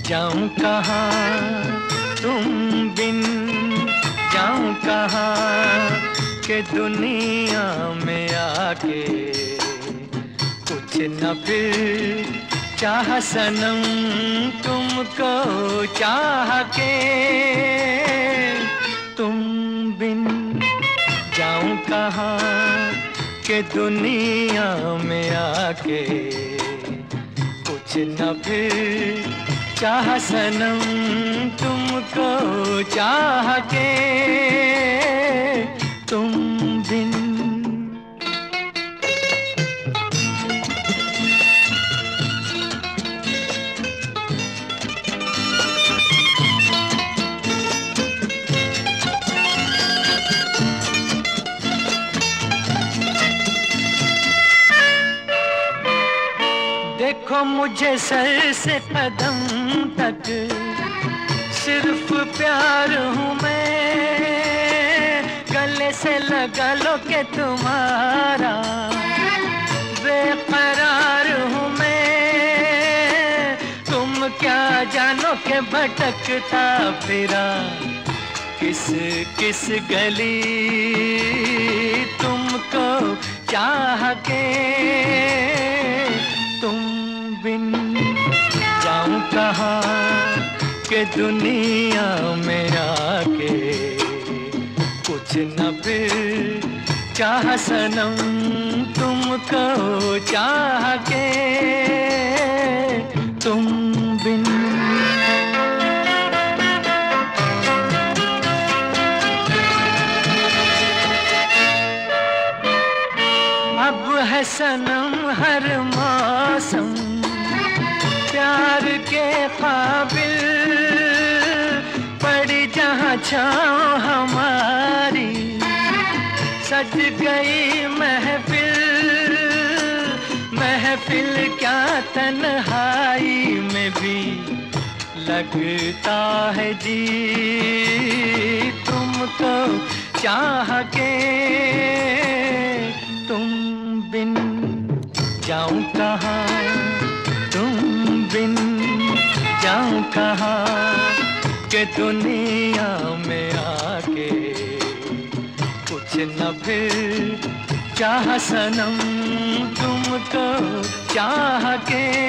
जाऊं कहाँ तुम बिन, जाऊं कहाँ के दुनिया में आके कुछ न फिर चाह सनम तुमको चाह के। तुम बिन जाऊं कहाँ के दुनिया में आके कुछ न फिर चाह सनम तुमको चाह के। तुम बिन देखो मुझे सर से कदम तक सिर्फ प्यार हूँ मैं, गले से लगा लो के तुम्हारा बेकरार हूँ मैं। तुम क्या जानो के भटकता फिरा किस किस गली तुमको चाह के। तुम बिन जाऊं कहाँ के दुनिया में आके कुछ न फिर चाह सनम तुमको चाह के। तुम बिन अब है सनम हर मौसम प्यार के काबिल, पड़ी जहाँ छाँव हमारी सज गई महफिल। महफिल क्या तन्हाई में भी लगता है जी तुमको चाह के। तुम बिन जाऊं कहाँ, तुम बिन जाऊं कहाँ के दुनिया में आके कुछ न फिर चाह सनम तुमको चाह के।